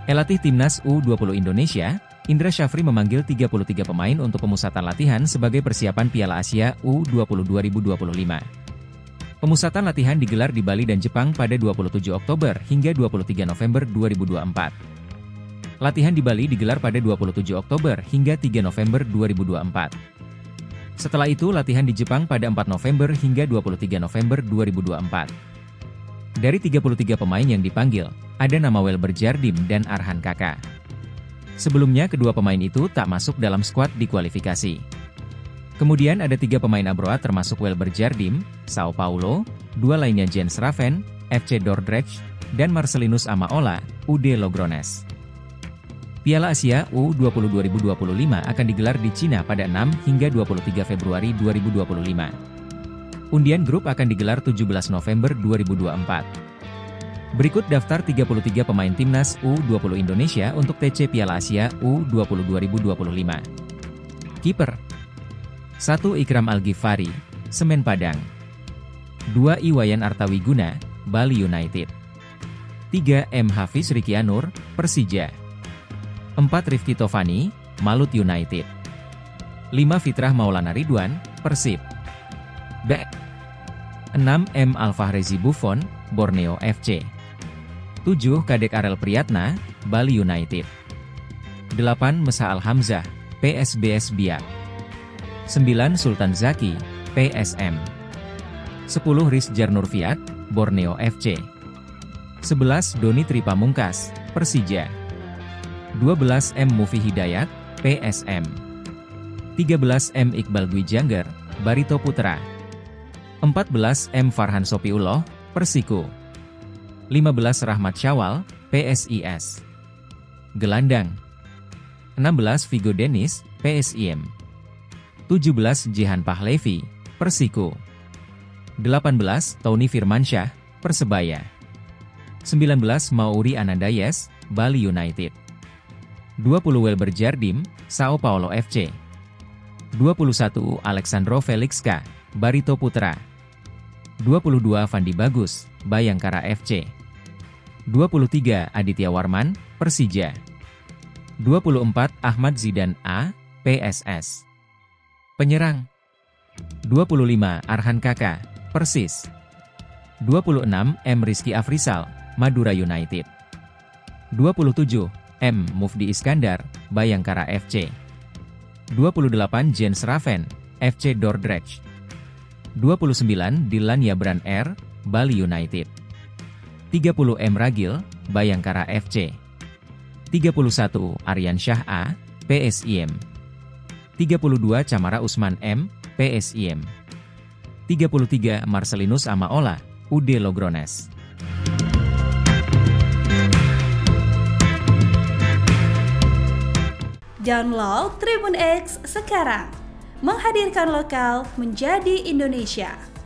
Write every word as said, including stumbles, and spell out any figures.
Pelatih Timnas U dua puluh Indonesia, Indra Syafri memanggil tiga puluh tiga pemain untuk pemusatan latihan sebagai persiapan Piala Asia U dua puluh dua ribu dua puluh lima. Pemusatan latihan digelar di Bali dan Jepang pada dua puluh tujuh Oktober hingga dua puluh tiga November dua ribu dua puluh empat. Latihan di Bali digelar pada dua puluh tujuh Oktober hingga tiga November dua ribu dua puluh empat. Setelah itu latihan di Jepang pada empat November hingga dua puluh tiga November dua ribu dua puluh empat. Dari tiga puluh tiga pemain yang dipanggil, ada nama Welber Djardim dan Arhan Kaka. Sebelumnya kedua pemain itu tak masuk dalam skuad di kualifikasi. Kemudian ada tiga pemain Abroa termasuk Welber Djardim, Sao Paulo, dua lainnya Jens Raven, F C Dordrecht, dan Marcelinus Amaola, U D Logrones. Piala Asia U dua puluh dua ribu dua puluh lima akan digelar di Cina pada enam hingga dua puluh tiga Februari dua ribu dua puluh lima. Undian grup akan digelar tujuh belas November dua ribu dua puluh empat. Berikut daftar tiga puluh tiga pemain Timnas U dua puluh Indonesia untuk T C Piala Asia U dua puluh dua ribu dua puluh lima. Kiper satu. Ikram Al-Ghifari, Semen Padang. dua. Iwayan Artawiguna, Bali United. tiga. M. Hafiz Rikianur, Persija. empat. Rifki Tovani, Malut United. lima. Fitrah Maulana Ridwan, Persib. B. enam. M. Alfahrezi Buffon, Borneo F C. tujuh. Kadek Arel Priyatna, Bali United. delapan. Mesa Al-Hamzah, P S B S Biak. sembilan. Sultan Zaki, P S M. sepuluh. Rizjar Nurfiat, Borneo F C. sebelas. Doni Tripamungkas, Persija. dua belas. M. Mufi Hidayat, P S M. tiga belas. M. Iqbal Gwijangger, Barito Putra. empat belas. M. Farhan Sopiuloh, Persiko. lima belas. Rahmat Syawal, P S I S. Gelandang. enam belas. Vigo Dennis, P S I M. tujuh belas. Jihan Pahlevi, Persiko. delapan belas. Tony Firmansyah, Persebaya. sembilan belas. Mauri Anandayes, Bali United. dua puluh. Welber Djardim, Sao Paulo F C. dua puluh satu. Alexandro Felixka, Barito Putra. dua puluh dua. Fandi Bagus, Bayangkara F C. dua puluh tiga. Aditya Warman, Persija. dua puluh empat. Ahmad Zidan A, P S S. Penyerang. dua puluh lima. Arhan Kaka, Persis. dua puluh enam. M. Rizky Afrisal, Madura United. dua puluh tujuh. M. Mufdi Iskandar, Bayangkara F C. dua puluh delapan. Jens Raven, F C Dordrecht. dua puluh sembilan. Dilan Yabran R, Bali United. tiga puluh. M. Ragil, Bayangkara F C. tiga puluh satu. Aryan Syah A, P S I M. tiga puluh dua. Camara Usman M, P S I M. tiga puluh tiga. Marcelinus Amaola, U D Logrones. Download Tribun X sekarang, menghadirkan lokal menjadi Indonesia.